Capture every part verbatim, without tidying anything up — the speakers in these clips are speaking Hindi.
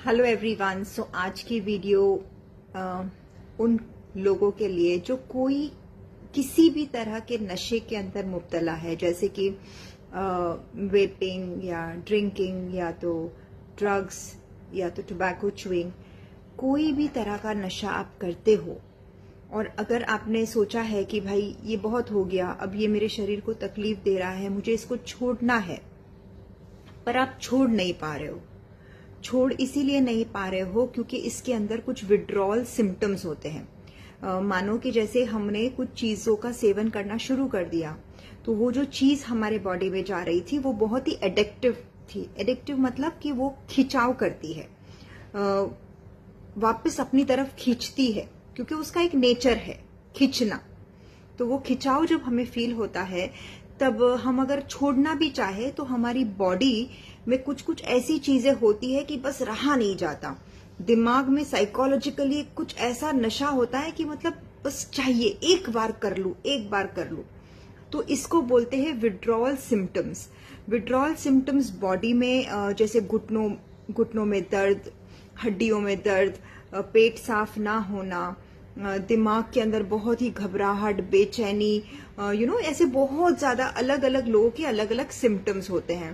Hello everyone. सो आज की वीडियो आ, उन लोगों के लिए जो कोई किसी भी तरह के नशे के अंदर मुब्तला है, जैसे कि वेपिंग या ड्रिंकिंग या तो ड्रग्स या तो टोबैको च्यूइंग, कोई भी तरह का नशा आप करते हो और अगर आपने सोचा है कि भाई ये बहुत हो गया, अब ये मेरे शरीर को तकलीफ दे रहा है, मुझे इसको छोड़ना है, पर आप छोड़ नहीं पा रहे हो। छोड़ इसीलिए नहीं पा रहे हो क्योंकि इसके अंदर कुछ विड्रॉल सिम्टम्स होते हैं। uh, मानो कि जैसे हमने कुछ चीजों का सेवन करना शुरू कर दिया तो वो जो चीज हमारे बॉडी में जा रही थी वो बहुत ही एडिक्टिव थी। एडिक्टिव मतलब कि वो खिंचाव करती है, uh, वापस अपनी तरफ खींचती है क्योंकि उसका एक नेचर है खींचना। तो वो खिंचाव जब हमें फील होता है तब हम अगर छोड़ना भी चाहे तो हमारी बॉडी में कुछ कुछ ऐसी चीजें होती है कि बस रहा नहीं जाता। दिमाग में साइकोलॉजिकली कुछ ऐसा नशा होता है कि मतलब बस चाहिए, एक बार कर लूं, एक बार कर लूं। तो इसको बोलते हैं withdrawal symptoms. Withdrawal symptoms body में जैसे घुटनों घुटनों में दर्द, हड्डियों में दर्द, पेट साफ ना होना, दिमाग के अंदर बहुत ही घबराहट, बेचैनी, यू नो ऐसे बहुत ज्यादा अलग अलग लोगों के अलग अलग सिम्टम्स होते हैं।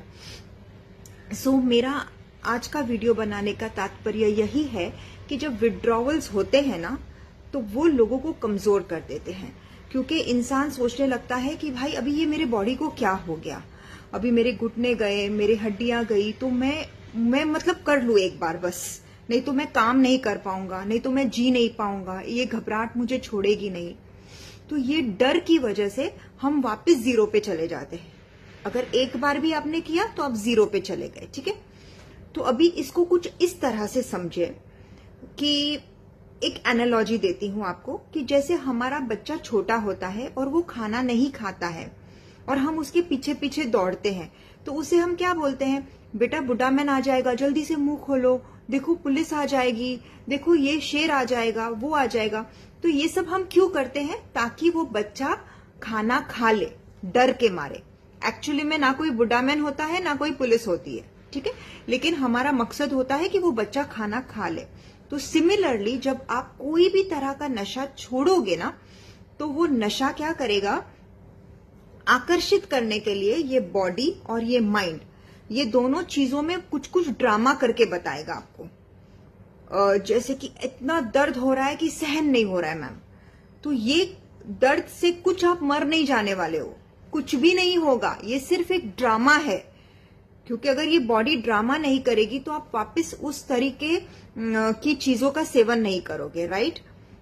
सो so, मेरा आज का वीडियो बनाने का तात्पर्य यही है कि जब विड्रॉवल्स होते हैं ना तो वो लोगों को कमजोर कर देते हैं, क्योंकि इंसान सोचने लगता है कि भाई अभी ये मेरे बॉडी को क्या हो गया, अभी मेरे घुटने गए, मेरे हड्डियां गई, तो मैं मैं मतलब कर लूं एक बार बस, नहीं तो मैं काम नहीं कर पाऊंगा, नहीं तो मैं जी नहीं पाऊंगा, ये घबराहट मुझे छोड़ेगी नहीं। तो ये डर की वजह से हम वापस जीरो पे चले जाते हैं। अगर एक बार भी आपने किया तो आप जीरो पे चले गए, ठीक है। तो अभी इसको कुछ इस तरह से समझे कि एक एनालॉजी देती हूं आपको कि जैसे हमारा बच्चा छोटा होता है और वो खाना नहीं खाता है और हम उसके पीछे पीछे दौड़ते हैं, तो उसे हम क्या बोलते हैं, बेटा बुड्ढा मैन आ जाएगा, जल्दी से मुंह खोलो, देखो पुलिस आ जाएगी, देखो ये शेर आ जाएगा, वो आ जाएगा। तो ये सब हम क्यों करते हैं? ताकि वो बच्चा खाना खा ले, डर के मारे। एक्चुअली में ना कोई बुड्ढा मैन होता है ना कोई पुलिस होती है, ठीक है, लेकिन हमारा मकसद होता है कि वो बच्चा खाना खा ले। तो सिमिलरली जब आप कोई भी तरह का नशा छोड़ोगे ना तो वो नशा क्या करेगा, आकर्षित करने के लिए ये बॉडी और ये माइंड, ये दोनों चीजों में कुछ कुछ ड्रामा करके बताएगा आपको। जैसे कि इतना दर्द हो रहा है कि सहन नहीं हो रहा है मैम, तो ये दर्द से कुछ आप मर नहीं जाने वाले हो, कुछ भी नहीं होगा, ये सिर्फ एक ड्रामा है। क्योंकि अगर ये बॉडी ड्रामा नहीं करेगी तो आप वापस उस तरीके की चीजों का सेवन नहीं करोगे, राइट।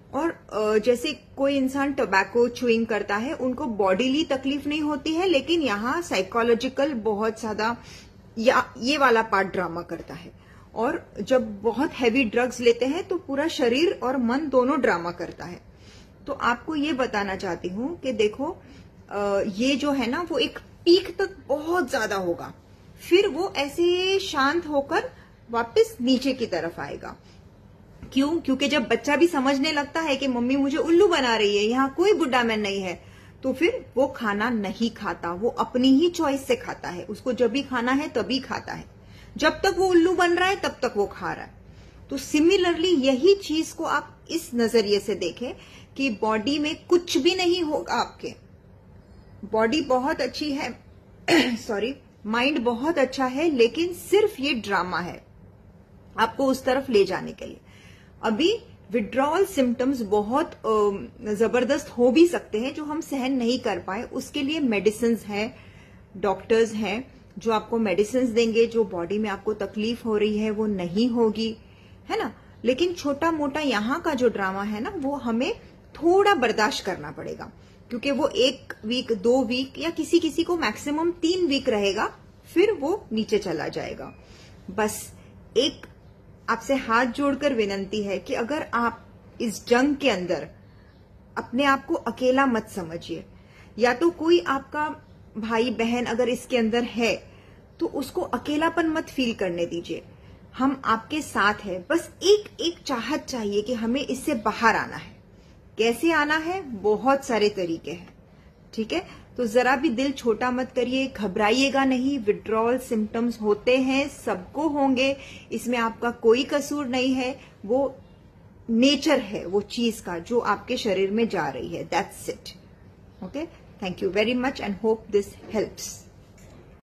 और जैसे कोई इंसान टोबैको च्यूइंग करता है, उनको बॉडीली तकलीफ नहीं होती है, लेकिन यहाँ साइकोलॉजिकल बहुत ज्यादा या ये वाला पार्ट ड्रामा करता है। और जब बहुत हैवी ड्रग्स लेते हैं तो पूरा शरीर और मन दोनों ड्रामा करता है। तो आपको ये बताना चाहती हूं कि देखो, ये जो है ना वो एक पीक तक बहुत ज्यादा होगा, फिर वो ऐसे शांत होकर वापस नीचे की तरफ आएगा। क्यों? क्योंकि जब बच्चा भी समझने लगता है कि मम्मी मुझे उल्लू बना रही है, यहाँ कोई बुड्ढा मैन नहीं है, तो फिर वो खाना नहीं खाता, वो अपनी ही चॉइस से खाता है, उसको जब भी खाना है तभी खाता है, जब तक वो उल्लू बन रहा है तब तक वो खा रहा है। तो सिमिलरली यही चीज को आप इस नजरिए से देखें कि बॉडी में कुछ भी नहीं होगा, आपके बॉडी बहुत अच्छी है सॉरी माइंड बहुत अच्छा है, लेकिन सिर्फ ये ड्रामा है आपको उस तरफ ले जाने के लिए। अभी विड्रॉल सिम्टम्स बहुत जबरदस्त हो भी सकते हैं जो हम सहन नहीं कर पाए, उसके लिए मेडिसिन है, डॉक्टर्स हैं जो आपको मेडिसिन देंगे, जो बॉडी में आपको तकलीफ हो रही है वो नहीं होगी, है ना। लेकिन छोटा मोटा यहाँ का जो ड्रामा है ना वो हमें थोड़ा बर्दाश्त करना पड़ेगा, क्योंकि वो एक वीक, दो वीक या किसी किसी को मैक्सिमम तीन वीक रहेगा, फिर वो नीचे चला जाएगा। बस एक आपसे हाथ जोड़कर विनंती है कि अगर आप इस जंग के अंदर अपने आप को अकेला मत समझिए, या तो कोई आपका भाई बहन अगर इसके अंदर है तो उसको अकेलापन मत फील करने दीजिए, हम आपके साथ हैं। बस एक एक चाहत चाहिए कि हमें इससे बाहर आना है। कैसे आना है? बहुत सारे तरीके हैं, ठीक है। तो जरा भी दिल छोटा मत करिए, घबराइएगा नहीं। विड्रॉल सिम्टम्स होते हैं, सबको होंगे, इसमें आपका कोई कसूर नहीं है। वो नेचर है वो चीज का जो आपके शरीर में जा रही है, that's it. Okay, thank you very much and hope this helps.